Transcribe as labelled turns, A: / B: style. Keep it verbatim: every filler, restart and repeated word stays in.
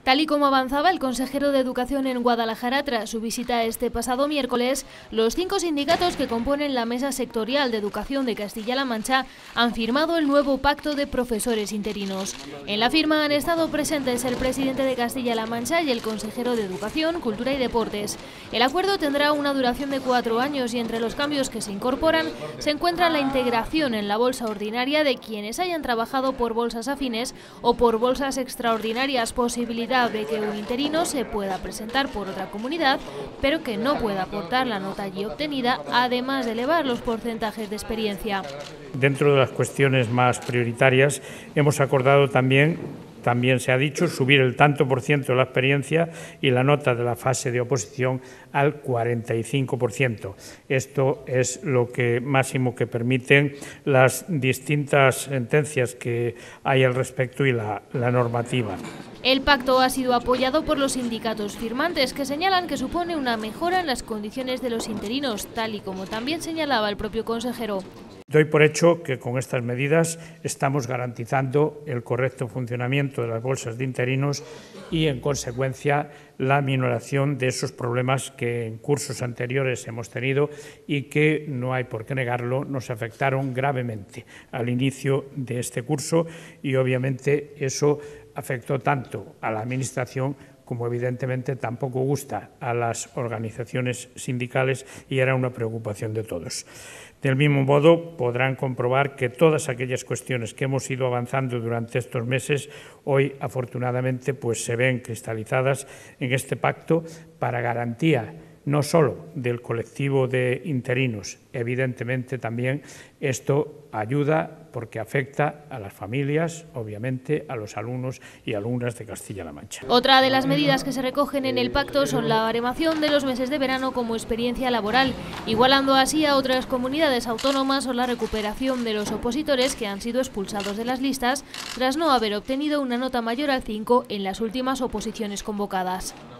A: Tal y como avanzaba el consejero de Educación en Guadalajara tras su visita este pasado miércoles, los cinco sindicatos que componen la Mesa Sectorial de Educación de Castilla-La Mancha han firmado el nuevo pacto de profesores interinos. En la firma han estado presentes el presidente de Castilla-La Mancha y el consejero de Educación, Cultura y Deportes. El acuerdo tendrá una duración de cuatro años y entre los cambios que se incorporan se encuentra la integración en la bolsa ordinaria de quienes hayan trabajado por bolsas afines o por bolsas extraordinarias, posibilidad de que un interino se pueda presentar por otra comunidad, pero que no pueda aportar la nota allí obtenida, además de elevar los porcentajes de experiencia.
B: Dentro de las cuestiones más prioritarias hemos acordado también, también se ha dicho, subir el tanto por ciento de la experiencia y la nota de la fase de oposición al cuarenta y cinco por ciento. Esto es lo que máximo que permiten las distintas sentencias que hay al respecto y la, la normativa.
A: El pacto ha sido apoyado por los sindicatos firmantes, que señalan que supone una mejora en las condiciones de los interinos, tal y como también señalaba el propio consejero.
B: Doy por hecho que con estas medidas estamos garantizando el correcto funcionamiento de las bolsas de interinos y, en consecuencia, la minoración de esos problemas que en cursos anteriores hemos tenido y que, no hay por qué negarlo, nos afectaron gravemente al inicio de este curso y, obviamente, eso afectó tanto a la Administración como evidentemente tampoco gusta a las organizaciones sindicales y era una preocupación de todos. Del mismo modo, podrán comprobar que todas aquellas cuestiones que hemos ido avanzando durante estos meses, hoy afortunadamente pues, se ven cristalizadas en este pacto para garantía no solo del colectivo de interinos, evidentemente también esto ayuda porque afecta a las familias, obviamente a los alumnos y alumnas de Castilla-La Mancha.
A: Otra de las medidas que se recogen en el pacto son la baremación de los meses de verano como experiencia laboral, igualando así a otras comunidades autónomas, o la recuperación de los opositores que han sido expulsados de las listas tras no haber obtenido una nota mayor al cinco en las últimas oposiciones convocadas.